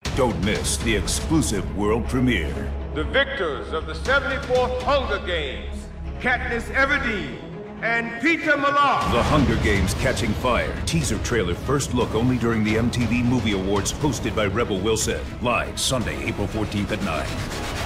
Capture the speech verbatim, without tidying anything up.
Don't miss the exclusive world premiere. The victors of the seventy-fourth Hunger Games, Katniss Everdeen and Peter Millar. The Hunger Games Catching Fire. Teaser trailer first look only during the M T V Movie Awards hosted by Rebel Wilson. Live Sunday, April fourteenth at nine.